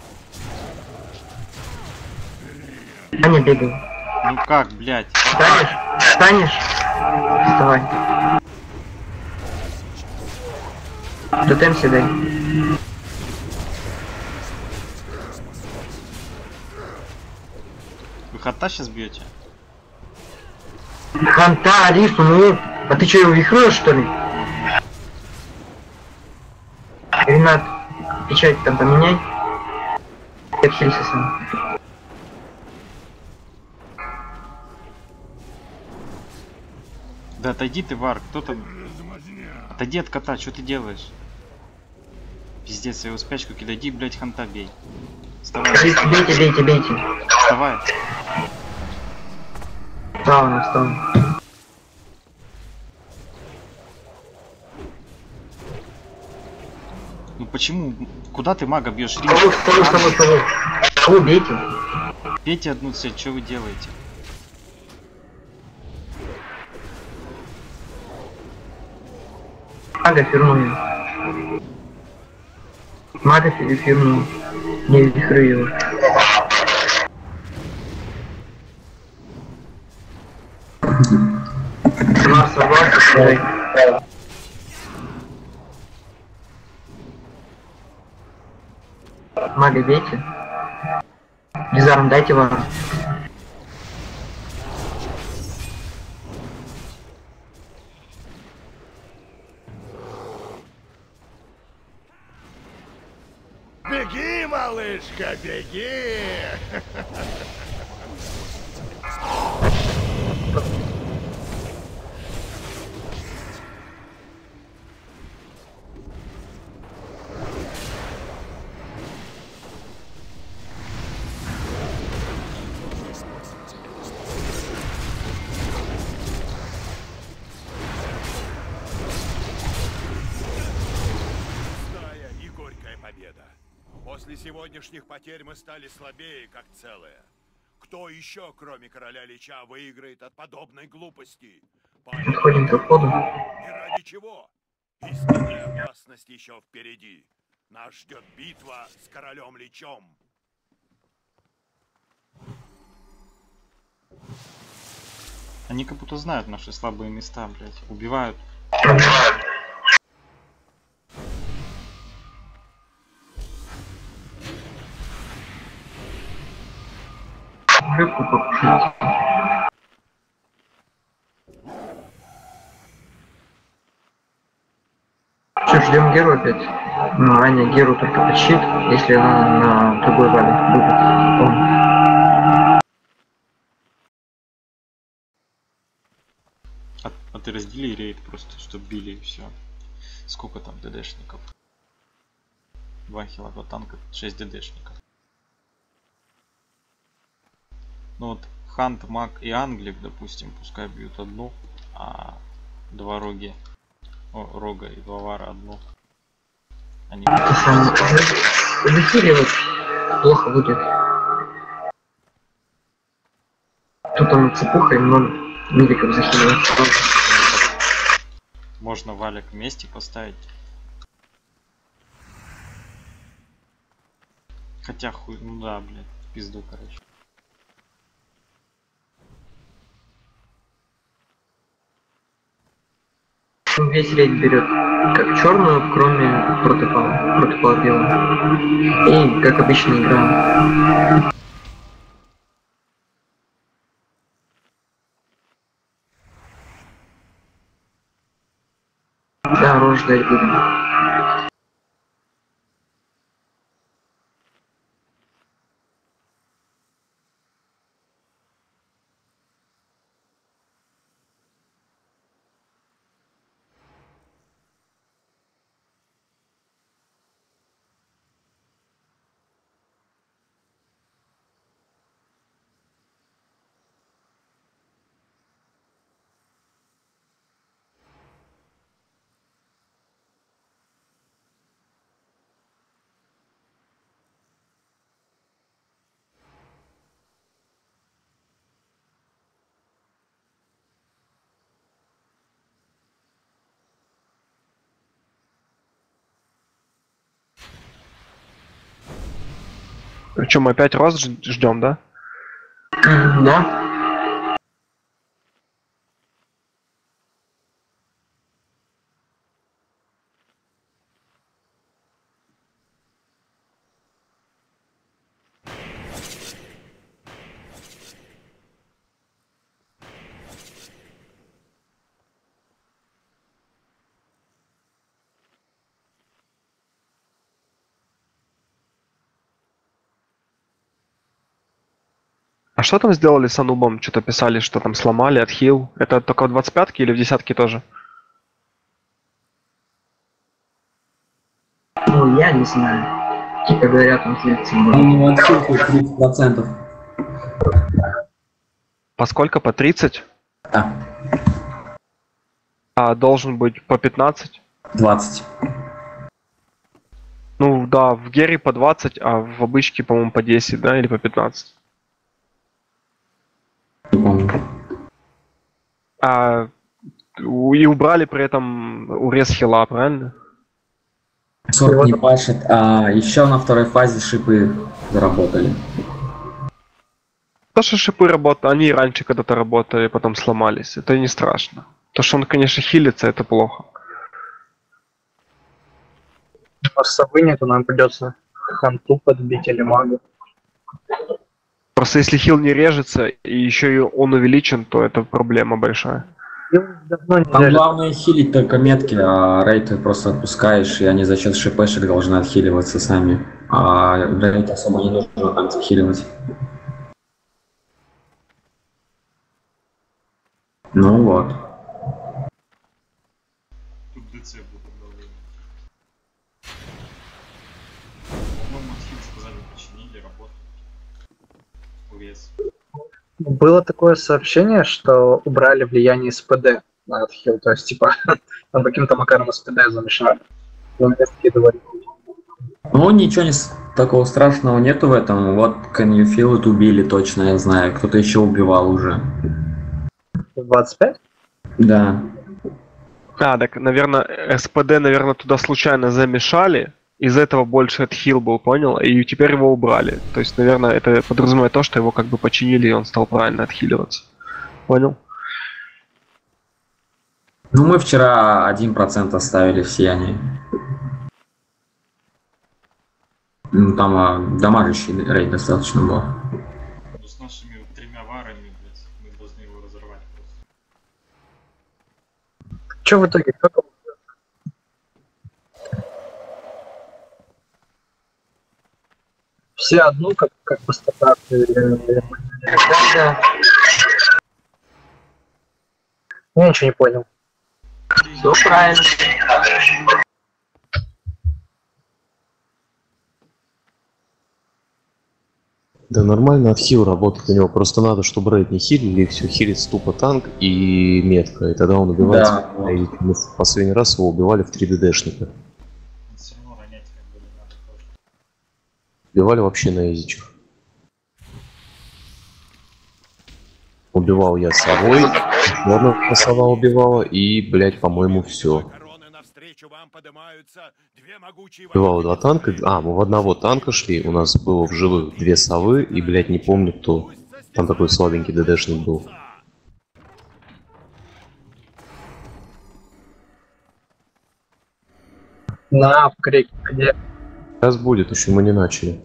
Аня бегай. Ну как, блядь? Встанешь? Встанешь? Вставай. Тотем седай. Вы Ханта сейчас бьете? Ханта, Алису, ну... А ты что, его вихруешь, что ли? Ренат, печать там поменяй. Отхилься сам. Да отойди ты, Вар, кто там? Отойди от кота, что ты делаешь? Пиздец, я его спячку кидай, иди, блядь, Ханта бей. Вставай. Бейте, бейте, бейте, бейте. Вставай. Встал, встал. Ну почему? Куда ты мага бьешь? Кого, кого, кого, кого? Кого бейте? Пейте одну цель, что вы делаете? Мага фирмую. Мага фирмую. Не вихрю его. Марс, согласен? Мага бейте. Дизарм дайте вам. Беги, малышка, беги! Пустая и горькая победа. После сегодняшних потерь мы стали слабее, как целое. Кто еще, кроме короля Лича, выиграет от подобной глупости? Подходим к входу. И ради чего? Истинная опасность еще впереди. Нас ждет битва с королем Личом. Они как будто знают наши слабые места, блядь. Убивают. Рыбку покушать. Что, ждем Геру опять? Ну, Аня Геру только тащит, если она на другой вале будет. А, а ты раздели рейд просто, чтоб били и все. Сколько там ДДшников? Два хила, два танка, шесть ДДшников. Ну вот Хант, Маг и Англик, допустим, пускай бьют одну, а два роги, о, рога и два вара одну. Они захиливать плохо будет. Тут там цепуха и много медиков захиливать. можно валик вместе поставить. Хотя хуй, ну да, блядь, пизду, короче. Весь рейд берет как черную, кроме протопала, протопала белого. И как обычно игра. Да, рожь ждать будем. Причем мы опять рост ждем, да? Да. А что там сделали с Анубом? Что-то писали, что там сломали, отхил. Это только в двадцать пятке или в десятке тоже? Ну, я не знаю. Типа говорят, он слится. Ну, отсылку тридцать процентов. По сколько? По тридцать? Да. А должен быть по пятнадцать? двадцать. Ну да, в Герри по двадцать, а в обычке, по-моему, по десять, да, или по пятнадцать? Не помню. А у- и убрали при этом урез хила, правильно? сорок не пашет, а еще на второй фазе шипы заработали. То, что шипы работают, они и раньше когда-то работали, потом сломались. Это не страшно. То, что он, конечно, хилится, это плохо. У нас совы нету, нам придется ханту подбить или магу. Просто если хил не режется, и еще и он увеличен, то это проблема большая. Давно не Там режет. главное хилить только метки, а рейд ты просто отпускаешь, и они за счет шипешек должны отхиливаться сами. А рейд особо не нужно там отхиливать. Ну вот. Тут ДЦ будет обновление. По-моему, отхил сказали, починили, работает. Урез. Было такое сообщение, что убрали влияние СПД на отхил, то есть типа там каким-то макаром СПД замешали. Но мне скидывали. Ну, ничего не с- такого страшного нету в этом. Вот Can You Feel It убили точно, я знаю. Кто-то еще убивал уже. двадцать пять? Да. А, так, наверное, СПД, наверное, туда случайно замешали. Из этого больше отхил был, понял? И теперь его убрали. То есть, наверное, это подразумевает то, что его как бы починили, и он стал правильно отхиливаться. Понял? Ну, мы вчера один процент оставили в сиянии. Ну, там а, дамажащий рейд достаточно был. Ну, с нашими вот тремя варами, блядь, мы должны его разорвать просто. Че в итоге? Как... Все одну, как, как по стандарту. Да, Я ничего не понял. все правильно. Да нормально отхил работает у него, просто надо, чтобы рейд не хилили, и все, хилит тупо танк и метка, и тогда он убивается. Да. И мы в последний раз его убивали в три ДДшника. Все равно ронять как бы не надо тоже. Убивали вообще на изичах. Убивал я совой, еще одна сова убивала, и, блять, по-моему, все. Короны навстречу вам поднимаются две могучие Убивал два танка, а, мы в одного танка шли, у нас было в живых две совы, и, блять, не помню кто. Там такой слабенький ДДшник был. На крик, где? Сейчас будет, еще мы не начали.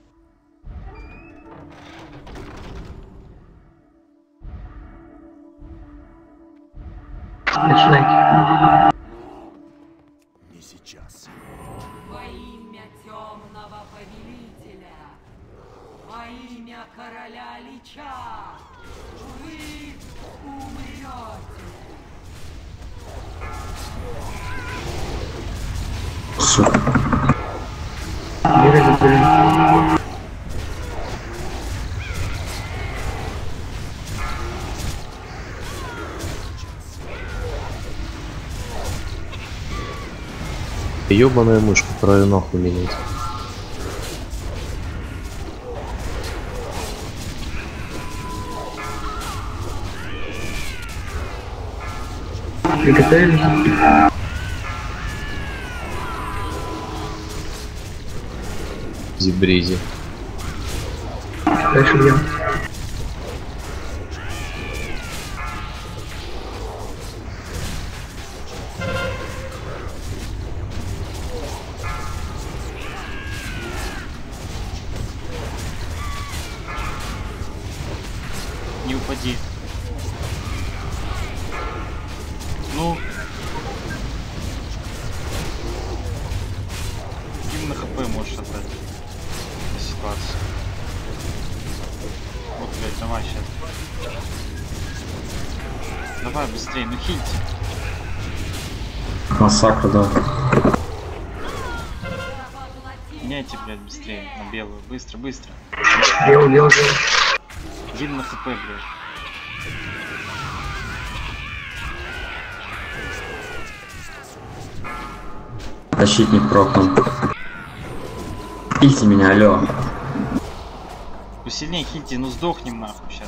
Начинайте. Не сейчас. Во имя темного повелителя, во имя короля Лича, вы умрете. Бери, забери. Ёбаная мышка, пора нахуй менять. Приготовились? Зибризи. Дальше бьем. Не упади. Ну. Им на хп можешь отдать. На ситуацию. Вот, блядь, давай сейчас. Давай быстрее, ну хильте. Массакр, да. Меняйте, блядь, быстрее на белую. Быстро, быстро. Белый, белый, белый. Один на хп, блядь. Защитник прокнул. Хильте меня, алло. Ну сильнее хильте, ну сдохнем нахуй сейчас.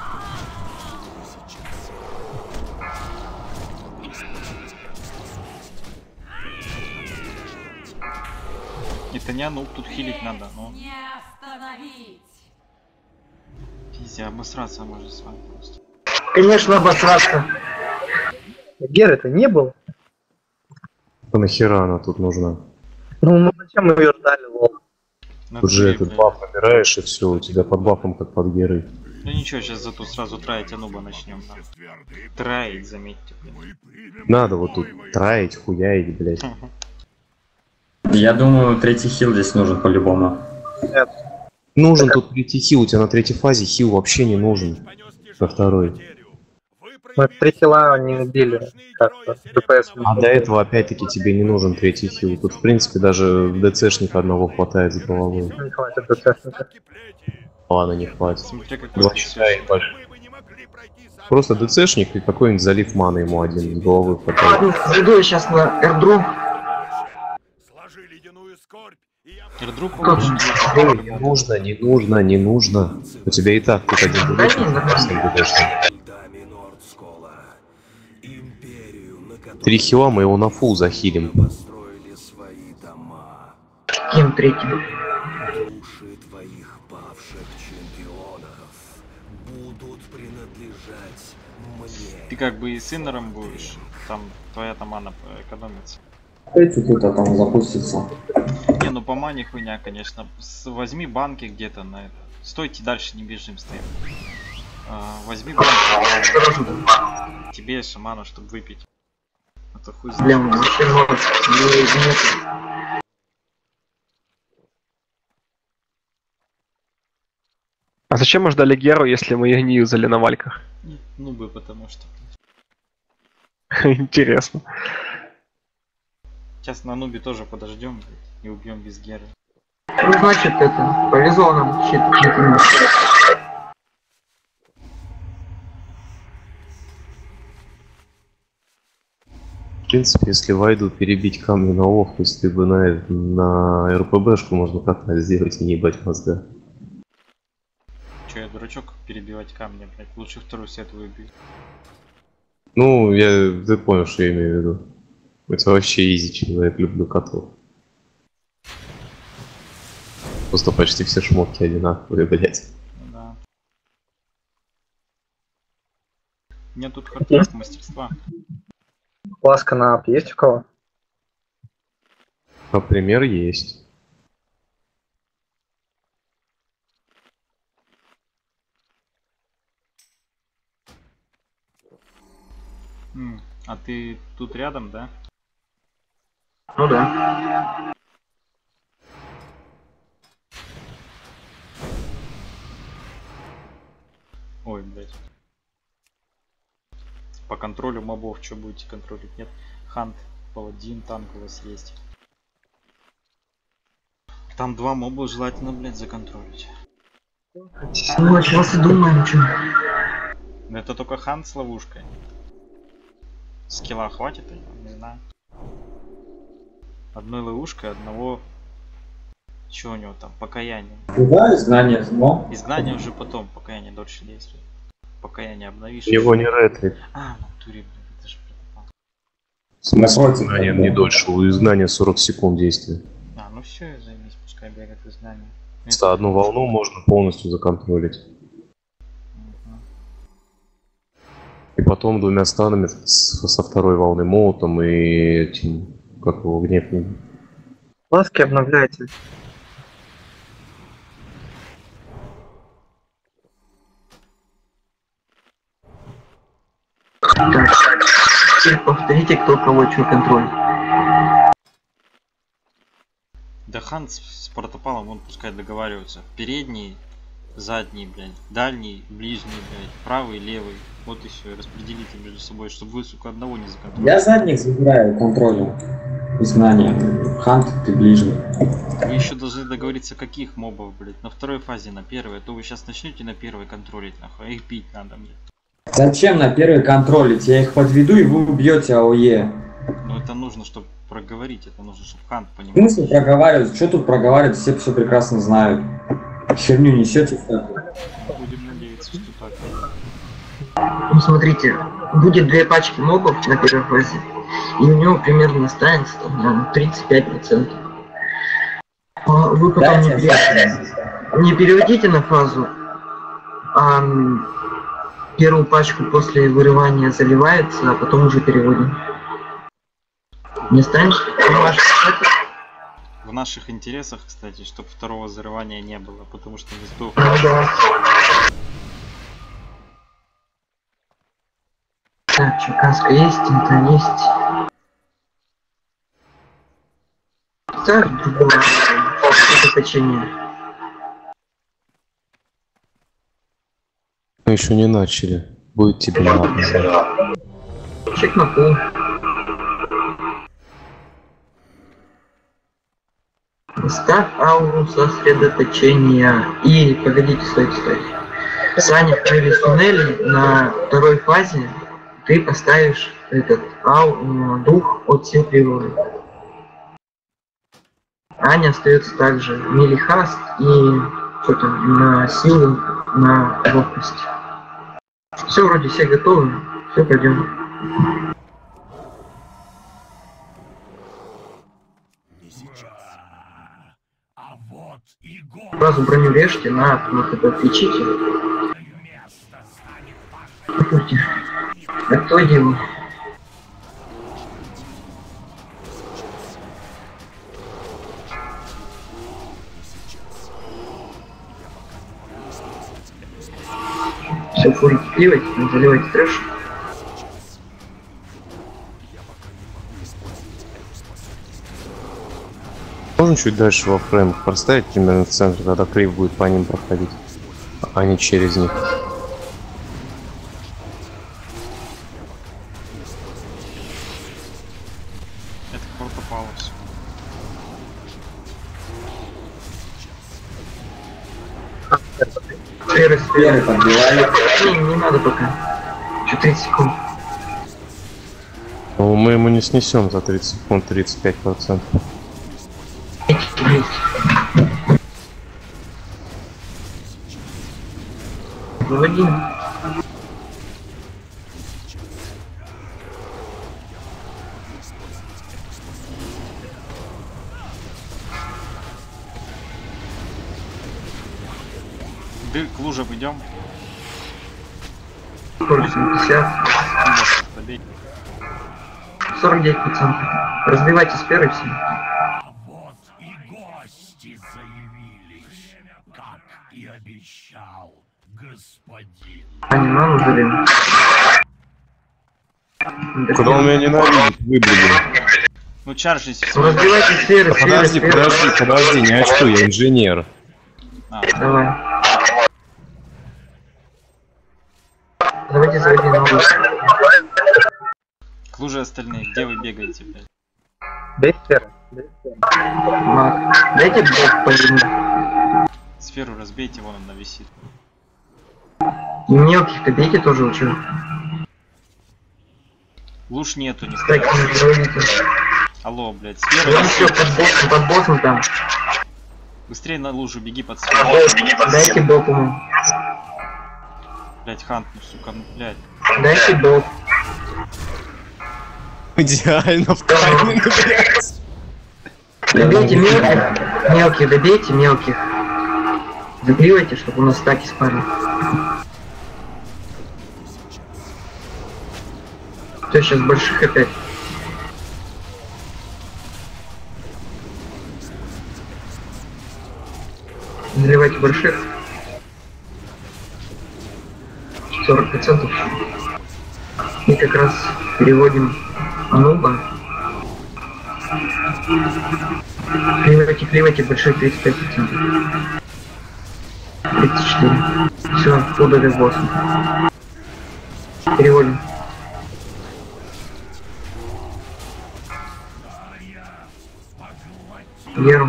Это не оно, тут хилить надо, ну. Не остановить. Пиздец, обосраться можно с вами просто. Конечно, обосраться. Геры-то не было. А нахера она тут нужна? Ну, ну зачем мы ее ждали, лол? Тут же этот баф набираешь и все, у тебя под бафом как под герой. Ну ничего, сейчас зато сразу траить ануба начнем. Да. Траить, заметьте, блин. Надо вот тут траить, хуяить, блять. Я думаю, третий хил здесь нужен по-любому. Нет. Нужен тут третий хил, у тебя на третьей фазе хил вообще не нужен. На второй. Мы три хила не убили. Как-то. ДПС. А до этого опять-таки тебе не нужен третий хил. Тут в принципе даже ДЦшника одного хватает с головой. Не хватит ДЦшника. Ладно, не хватит. Смотря как Два щита и больше. Просто ДЦшник и какой-нибудь залив маны ему один с головы хватает. Ладно, зайду я сейчас на эрдру. Эрдру Как получим. же? Не нужно, не нужно, не нужно. У тебя и так тут один ДЦшник. Три хила мы его на фул захилим. Кем третий? Души твоих павших чемпионов будут принадлежать мне. Ты как бы и с иннером будешь. Там твоя там мана экономится. Эти тут а там запустится. Не, ну по мане хуйня, конечно. С- возьми банки где-то на это. Стойте дальше, не бежим, стоим. А, возьми банки. Тебе шамана, чтобы выпить. Это хуй знает. Блин, вообще может. Не- нет. А зачем мы ждали Геру, если мы ее не юзали на вальках? Ну бы, потому что. Интересно. Сейчас на нубе тоже подождем и убьем без геры. Ну, значит, это, повезло нам. Щит, щит, щит. В принципе, если войду перебить камни на ловкость, ты бы на, на РПБшку можно как-то сделать и не ебать мозга. Че, я дурачок перебивать камни, блядь. Лучше вторую сету убить. Ну, я, ты понял, что я имею в виду. Это вообще изи человек, люблю котов. Просто почти все шмотки одинаковые, блять. Ну да. У меня тут хардкор мастерства. Ласка на ап есть у кого? Например, есть. М, а ты тут рядом, да? Ну да. Ой, блядь. По контролю мобов, что будете контролить? Нет. Хант, паладин, танк у вас есть. Там два моба желательно, блядь, законтролить. Ну, сейчас и думаем, что. Но это только хант с ловушкой. Скилла хватит, я не знаю. Одной ловушкой, одного... Что у него там? Покаяние. Да, изгнание зло. Изгнание уже потом, покаяние дольше действует. Покаяние обновишь. Его не ретрит. А, ну туре, блин, это же протокол. Смысл изгнанием не дольше, у изгнания сорок секунд действия. А, ну все, займись, пускай бегает изгнание. Просто одну волну можно полностью законтролить. И потом двумя станами с- со второй волны молотом и этим, как его, гневным. Ласки обновляйте. Так, теперь повторите, кто кого что контроль. Да хан с, с протопалом, он пускай договариваются. Передний, задний, блядь, дальний, ближний, блядь, правый, левый. Вот и все, распределите между собой, чтобы вы, сука, одного не законтролили. Я задних забираю контролем. Изгнание. Хант, ты ближний. Вы еще должны договориться, каких мобов, блядь, на второй фазе, на первой. А то вы сейчас начнете на первой контролить, нахуй, а их бить надо, блядь. Зачем на первый контролить? Я их подведу и вы убьете АОЕ. Но это нужно, чтобы проговорить, это нужно, чтобы Хант В понимал. смысле проговаривать? Что тут проговаривать? Все все прекрасно знают. Херню несете. Будем надеяться, что так. Ну смотрите, будет две пачки мобов на первой фазе, и у него примерно останется там, наверное, тридцать пять процентов. А вы потом не, пере- не переводите на фазу, а м, первую пачку после вырывания заливается, а потом уже переводим. Не станешь? В наших интересах, кстати, чтобы второго взрывания не было, потому что не сдох. Ну да. Так, Черкасска есть, Инта есть. Так, другого заточения. Мы еще не начали. Будет тебе надо. Чек на пол. Ставь ауру сосредоточения. И, погодите, стойте, стойте. Саня, открыли туннели на второй фазе. Ты поставишь этот ау, дух от сил природы. Аня остается также милихаст и что там, на силу, на ловкость. Все, вроде все готовы. Все, пойдем. Не сейчас. А вот и город. Сразу броню режьте, на ХП отвечите. Место станет Пусть. А кто делал? Все, фурите пивать, заливайте трэш. Можно чуть дальше во фрейм поставить примерно в центре, тогда крив будет по ним проходить, а не через них. Это протопалос. Сферы, Сферы сферы. подбивали. Не, не надо пока. Еще тридцать секунд. Но мы ему не снесем за тридцать секунд тридцать пять процентов. Выводи. Ты к лужам идем. пятьдесят. Побей. сорок девять процентов. Разбивайте сферы все. А вот и гости заявились, как и обещал господин. Аня, ману залим. Куда он меня ненавидит, выблядил. Ну чаржись. Разбивайте сферы, сферы, Подожди, сферы. подожди, подожди, не очку, я инженер. А, Давай. Давайте заводи новую. к луже остальные. Где вы бегаете, блядь? Дай сферы. Мак. Дайте блок по нему. Сферу разбейте, вон она висит. И мелких-то бейте тоже лучше. Луж нету, не Так, стоит. не заводите. Алло, блядь, сфера Ну все, висит. под боссом, под боссом там. Быстрее на лужу беги под сферу. Дайте блок ему. Блядь, Хант, ну сука, ну, блядь. Дайте блок. Идеально в тайминг, блядь. Добейте мелких. Мелких, добейте мелких. Закривайте, чтобы у нас стаки спали. Все, сейчас больших опять. Заливайте больших. сорок процентов. И как раз переводим Ануба. Кливайте, кливайте большие тридцать пять процентов. тридцать четыре. Все, удали босса. Переводим. Веру.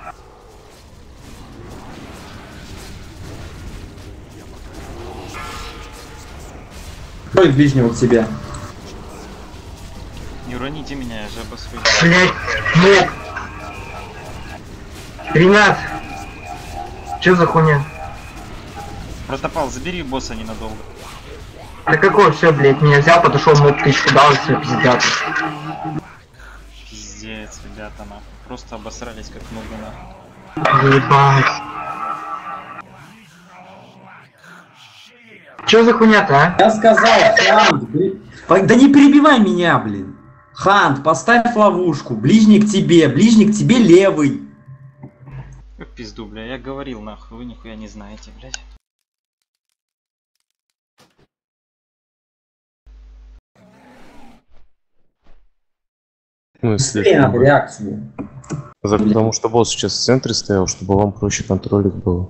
Строй ближнего к тебе. Не уроните меня, я же обосру. Блять, нет. Ренат. Че за хуйня? Протопал, забери босса ненадолго. Да какой все, блять, меня взял, подошел, моб тысячу дал, и все, пиздец. Пиздец, ребята, нахуй. Просто обосрались как нубы, нахуй. Ебать. Че за хуйня-то, а? Я сказал, Хант, блин. Да не перебивай меня, блин. Хант, поставь ловушку. Ближний к тебе, ближний к тебе левый. Как пизду, бля, я говорил, нахуй, вы нихуя не знаете, блядь. Ну, если Быстрее надо реакцию. За- Потому что босс сейчас в центре стоял, чтобы вам проще контролить было.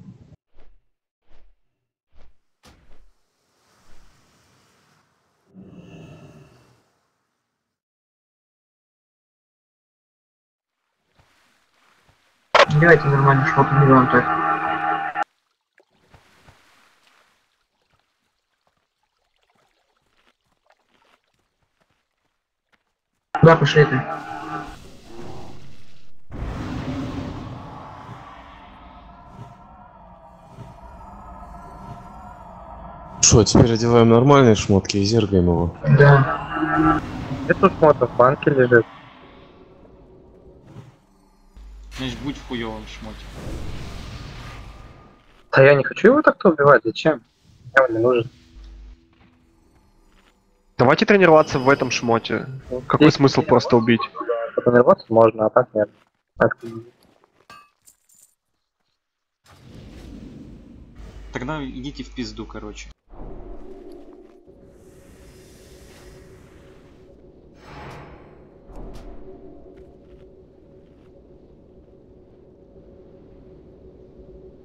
Давайте нормально, что убиваем так. Да, пошли ты. Что, теперь одеваем нормальные шмотки и зергаем его. Да. Где тут шмотов в банке лежит? Значит, будь в хуёвом шмоте. Да я не хочу его так-то убивать, зачем? Я не нужен. Давайте тренироваться в этом шмоте. Какой смысл просто убить? Потренироваться можно, а так нет. Так, Тогда идите в пизду, короче.